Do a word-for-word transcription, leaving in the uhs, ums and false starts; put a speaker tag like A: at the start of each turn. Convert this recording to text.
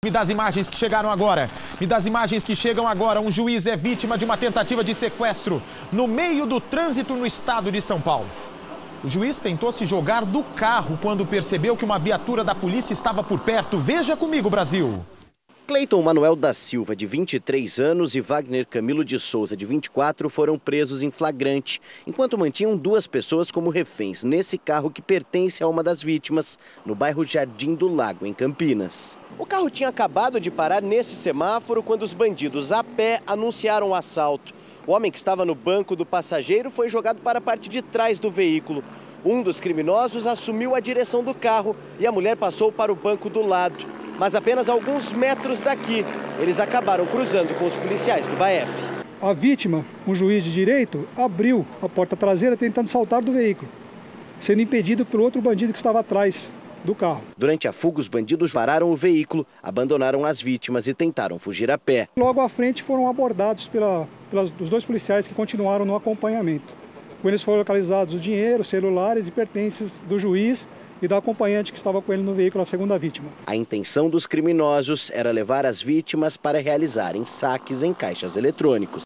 A: Me dá as imagens que chegaram agora. Me dá as imagens que chegam agora. Um juiz é vítima de uma tentativa de sequestro no meio do trânsito no estado de São Paulo. O juiz tentou se jogar do carro quando percebeu que uma viatura da polícia estava por perto. Veja comigo, Brasil.
B: Cleiton Manuel da Silva, de vinte e três anos, e Wagner Camilo de Souza, de vinte e quatro, foram presos em flagrante, enquanto mantinham duas pessoas como reféns nesse carro que pertence a uma das vítimas, no bairro Jardim do Lago, em Campinas. O carro tinha acabado de parar nesse semáforo quando os bandidos a pé anunciaram o assalto. O homem que estava no banco do passageiro foi jogado para a parte de trás do veículo. Um dos criminosos assumiu a direção do carro e a mulher passou para o banco do lado. Mas apenas alguns metros daqui, eles acabaram cruzando com os policiais do BAEP.
C: A vítima, um juiz de direito, abriu a porta traseira tentando saltar do veículo, sendo impedido por outro bandido que estava atrás do carro.
B: Durante a fuga, os bandidos pararam o veículo, abandonaram as vítimas e tentaram fugir a pé.
C: Logo à frente foram abordados pela, pelos dois policiais que continuaram no acompanhamento. Com eles foram localizados o dinheiro, celulares e pertences do juiz e da acompanhante que estava com ele no veículo, a segunda vítima.
B: A intenção dos criminosos era levar as vítimas para realizarem saques em caixas eletrônicos.